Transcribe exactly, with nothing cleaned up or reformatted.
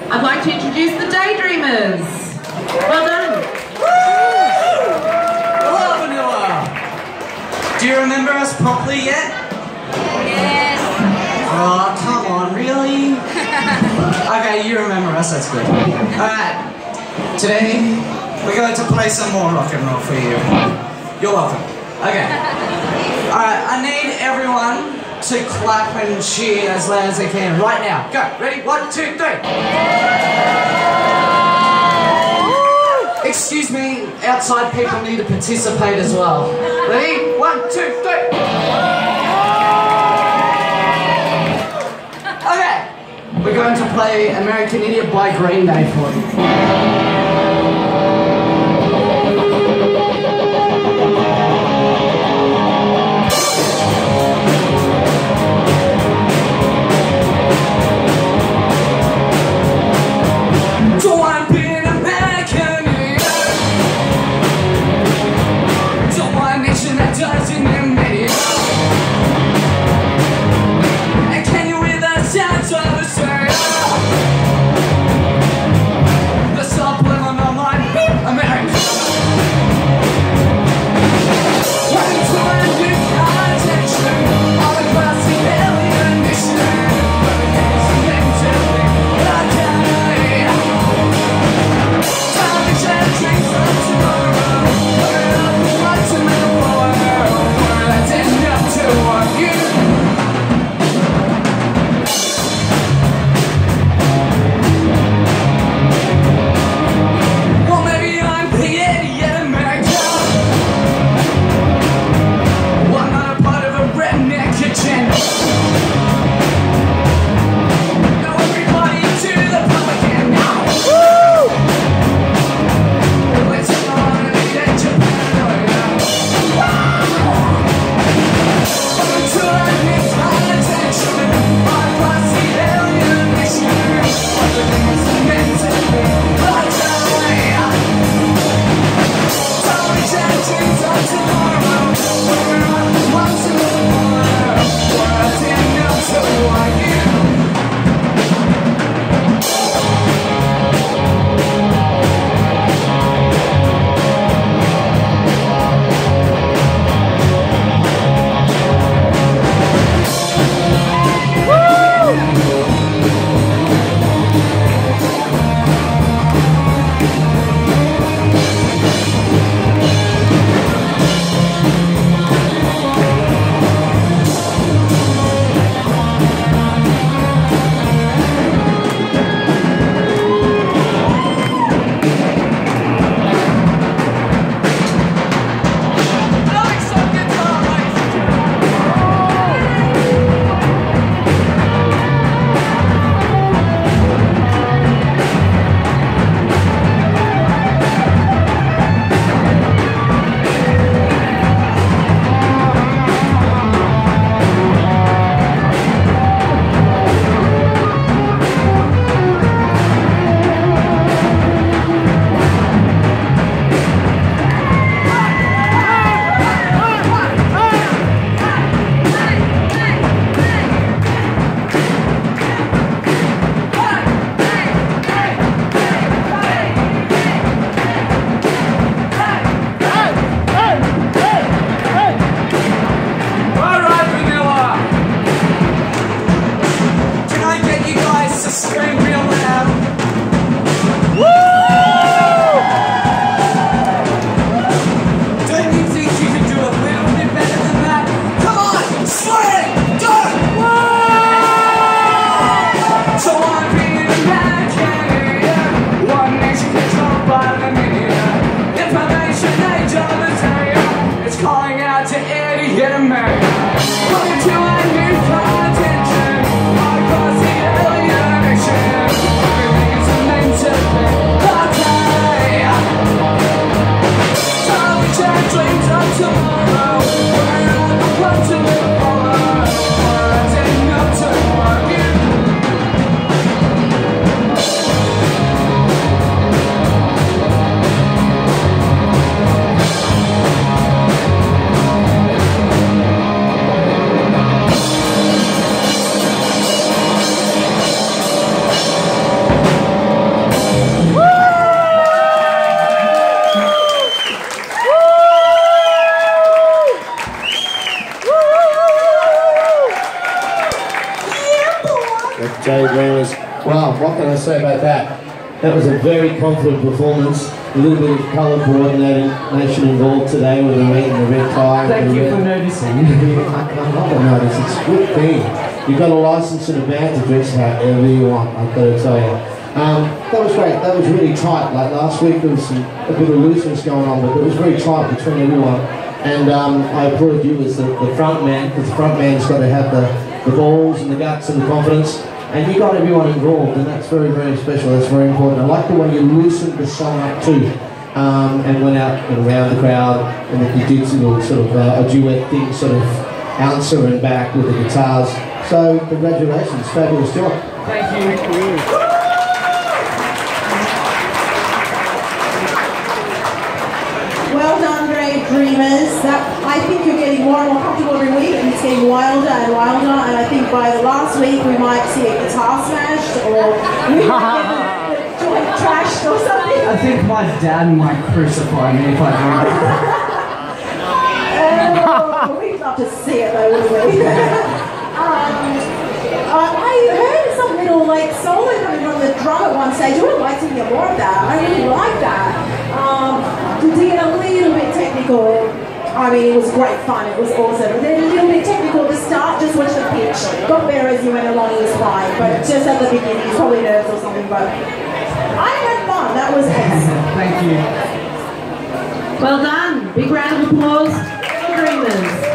I'd like to introduce the Daydreamers. Well done. Hello, Vanilla. Do you remember us properly yet? Yes. Oh, come on, really? Okay, you remember us, that's good. Alright, today we're going to play some more rock and roll for you. You're welcome. Okay. Alright, I need everyone to clap and cheer as loud as they can right now. Go, ready? One, two, three. Excuse me, outside people need to participate as well. Ready? One, two, three. Okay, we're going to play American Idiot by Green Day for you. The supplement Well, what can I say about that? That was a very confident performance. A little bit of colour coordination involved today with the red and the red tie. Thank you red. for noticing. I can't help but notice. It's a good thing. You've got a license and a band to dress however you want, I've got to tell you. Um, that was great. That was really tight. Like last week, there was some, a bit of looseness going on, but it was very tight between everyone. And um, I applaud you as the, the front man, because the front man's got to have the, the balls and the guts and the confidence. And you got everyone involved, and that's very, very special. That's very important. I like the way you loosened the song up too, um, and went out and around the crowd, and that you did some little sort of uh, a duet thing, sort of ouncer and back with the guitars. So congratulations, fabulous job. Thank you. Well done, Great Dreamers. That, I think you're getting more and more comfortable every week, and it's getting wilder and wilder, and I think by the last week we might see a guitar smashed, or we might get the, the joint trashed or something. I think my dad might crucify me if I do that. Oh, we'd love to see it though, wouldn't we? um, uh, I heard some little like solo coming from the drum at one stage. I would like to hear more of that. I really like that. Um, to get a little bit technical, I mean, it was great fun. It was awesome. But then a little bit technical to start. Just watch the pitch. Got better as you went along. It was fine. But just at the beginning, he's probably nervous or something. But I had fun. That was awesome. Thank you. Well done. Big round of applause for Dreamers.